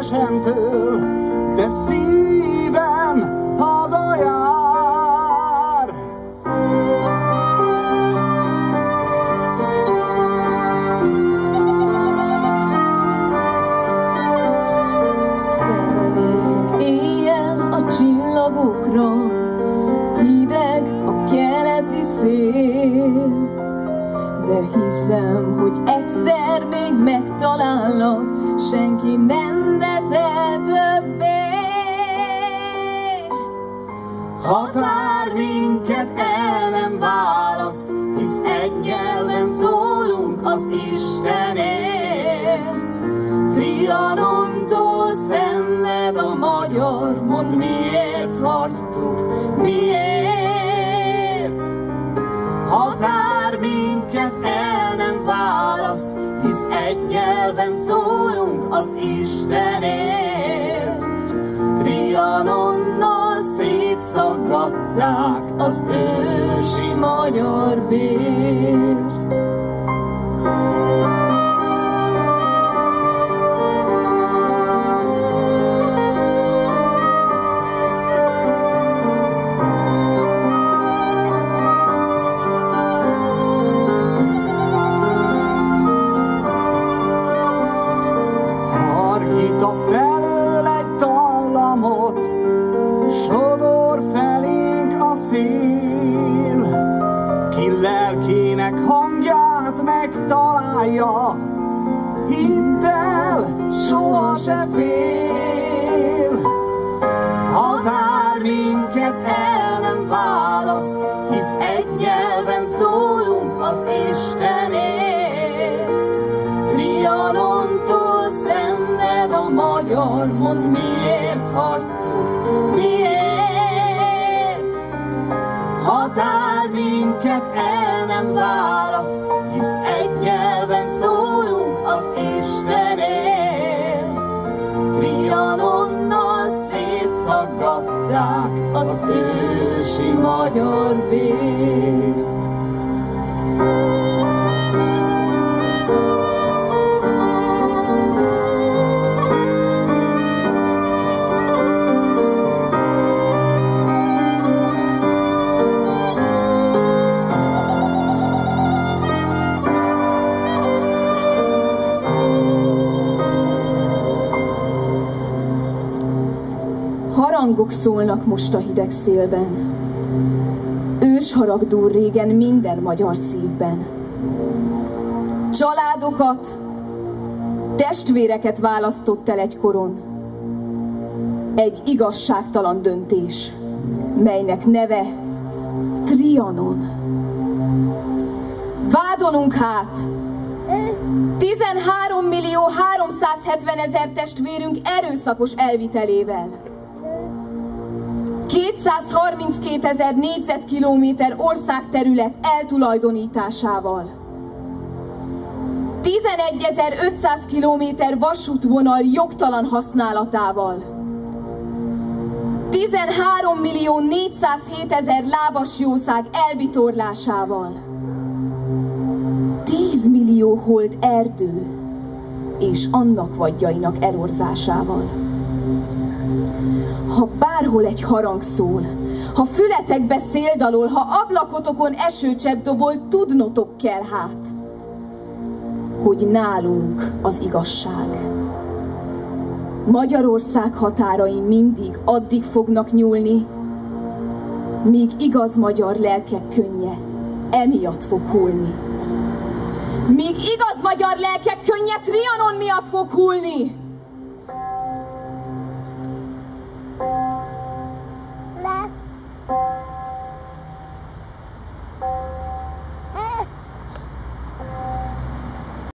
édesemtől, de szívem hazajár. Felnézek éjjel a csillagokra, hideg a keleti szél, de hiszem, hogy egyszer még megtalállak, senki nem veszel többé. Határ minket el nem választ, hisz egy nyelven szólunk az Istenért. Trianontól szenved a magyar, mondd miért hagytuk, miért? Határ minket el nem választ, hisz egy nyelven szólunk az Istenért. Trianonnal szétszaggatták az ősi magyar vért. Hargita felől egy dallamot, sodor felénk a szél. Ki lelkének hangját megtalálja, hidd el, soha se fél. Határ minket el nem választ, hisz egy nyelven szólunk az Istenért. Trianontól szenved a magyar, mondd miért hagytuk, miért? Határ minket el nem választ, hisz egy nyelven szólunk az Istenért. Trianonnal szétszaggatták az ősi magyar vért. Harangok szólnak most a hideg szélben, ősharag dúl régen minden magyar szívben. Családokat, testvéreket választott el egykoron. Egy igazságtalan döntés, melynek neve Trianon. Vádolunk hát 13.370.000 testvérünk erőszakos elvitelével, 232.000 négyzetkilométer országterület eltulajdonításával, 11.500 kilométer vasútvonal jogtalan használatával, 13.407.000 lábasjószág elbitorlásával, 10 millió hold erdő és annak vadjainak elorzásával. Ha bárhol egy harang szól, ha fületekbe szél dalol, ha ablakotokon esőcsepp dobol, tudnotok kell hát, hogy nálunk az igazság. Magyarország határai mindig addig fognak nyúlni, míg igaz magyar lelkek könnye emiatt fog hullni. Míg igaz magyar lelkek könnye Trianon miatt fog hullni.